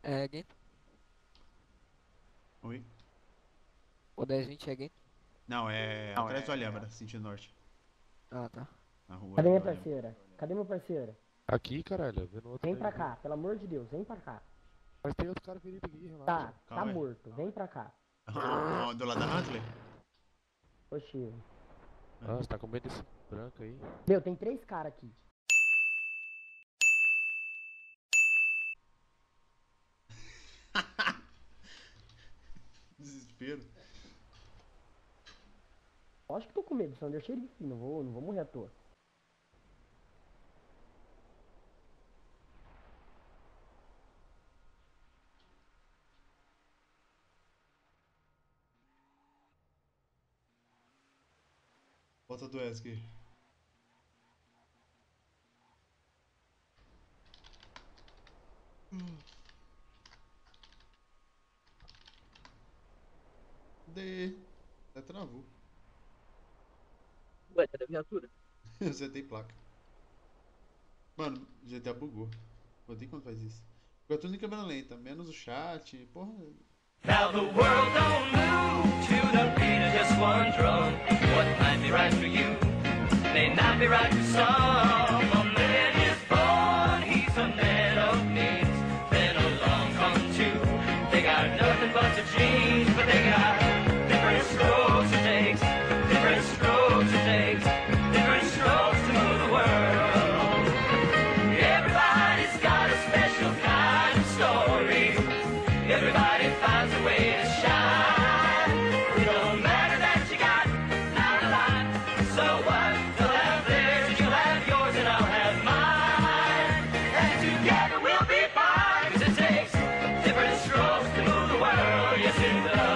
Again. Oi? O 1020 again. Não, é atrás do Alhambra, sentido norte. Ah, tá. Na rua Cadê ali minha do Alhambra. parceira? Cadê meu parceiro? Aqui, caralho, vendo outro Vem daí. pra cá, pelo amor de Deus, vem pra cá. Mas tem outro cara ferido aqui, Tá, relaxa. tá Calma aí. morto, vem pra cá. Do lado da Huntley? Oxi. Ah, você tá com medo desse branco aí? Meu, tem 3 caras aqui. Desespero. Lógico que tô com medo, senão eu xerife, não vou morrer à toa. Bota do Esk aí. Cadê? Até travou. Ué, cadê a viatura? Você tem placa. Mano, o GTA bugou. Odeio quando faz isso. Fica tudo em câmera lenta, menos o chat. Porra. Now the world don't move to the beat of just one drum. What might be right for you may not be right for some. A man is born, he's a man of means. Then along come two. They got nothing but the dreams, but they got different strokes it takes, different strokes it takes, different strokes to move the world. Everybody's got a special kind of story. Everybody finds a way to shine. It don't matter that you got not a lot. So what? You'll have theirs, you'll have yours, and I'll have mine. And together we'll be fine. 'Cause it takes different strokes to move the world. Yes, it does.